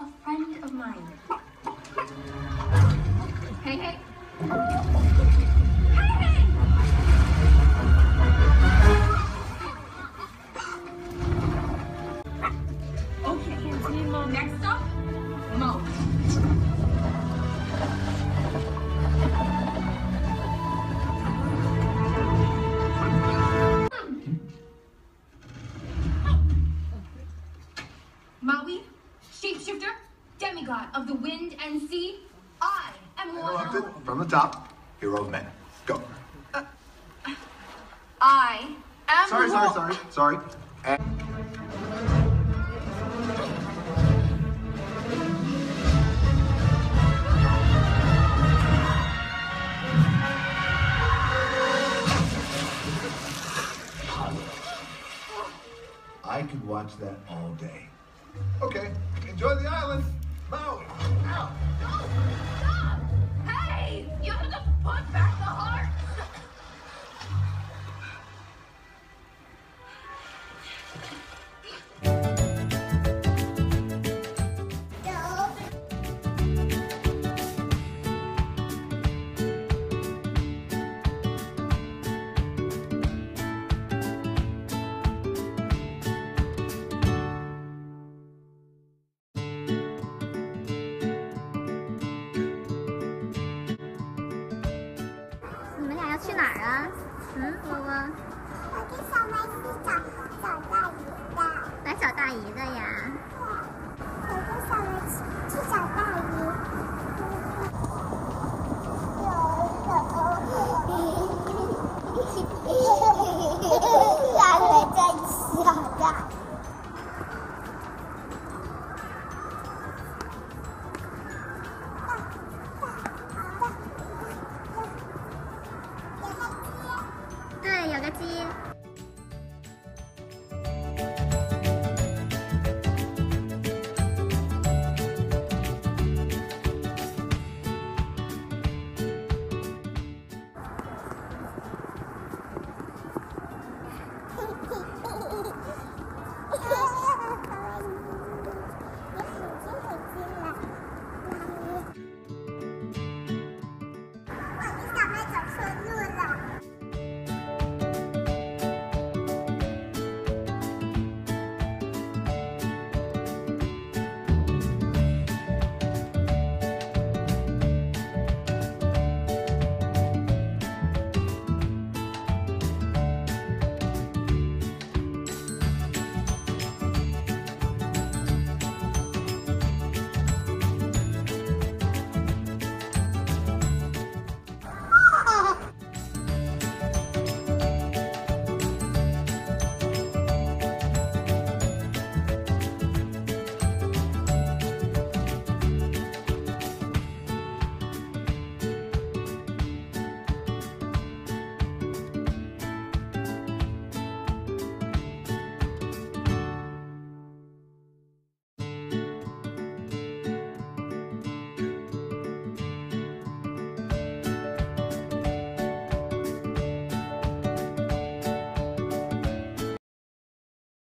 a friend of mine. Hey, hey. Hey! Okay, next stop, Mo. Maui, shapeshifter, demigod of the wind and sea, I am one. Interrupted from the top. Hero of men. Go. I am Sorry. I could watch that all day. Okay, enjoy the island. Maui. Out. Stop! Hey! You have to put back the heart!